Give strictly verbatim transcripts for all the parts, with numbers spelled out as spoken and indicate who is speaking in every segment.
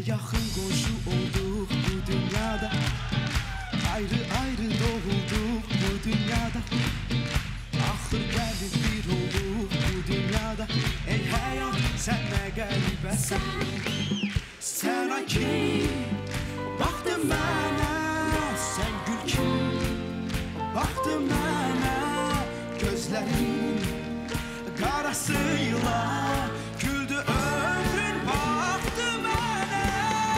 Speaker 1: Yakın komşu olduk bu dünyada, ayrı ayrı doğulduk bu dünyada. Ahır gelip bir olduk bu dünyada. Ey hayat sen ne garibesin. Sen ay kim baktın bana, sen gül kim baktın bana. Gözlerin karasıyla güldü ömrün baktı bana.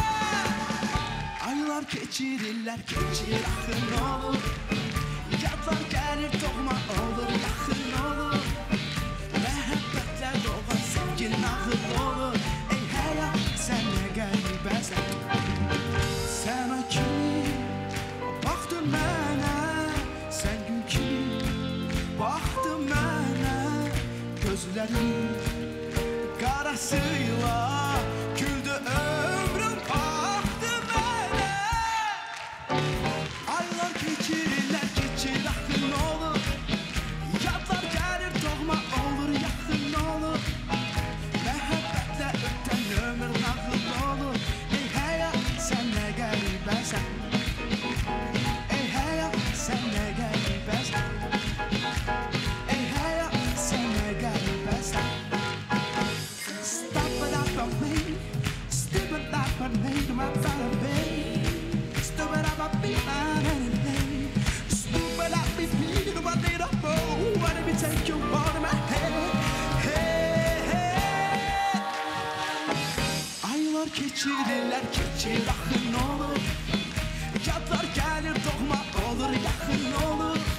Speaker 1: Aylar geçirirler geçir akın olur. Yadlar gelir doğma olur yakın olur. Məhəbbətlə doğan sevgin nağıl olur. Ey həyat sən nə qəribəsən. Sən ay kimi baxdın mənə, sən gün kimi baxdın mənə. Gözlərin qarasıyla güldü ömrüm baxdı mənə. Aylar keçirirlər keçir axın olur. Yadlar gəlir doğma olur yaxın olur. Məhəbbətlə ötən ömür nağıl olur. Ey həyat sən nə qəribəsən. Ey həyat sən nə qəribəsən. Ey həyat sən nə qəribəsən. Stop it up on me, stop it up on me, my fellow babe. Stop it up on me, my enemy. Stop it up with me, you know I need a hoe. Why let me take you all in my head, hey, hey. Aylar keçirirlər keçir axın olur. Yadlar gəlir doğma olur yaxın olur.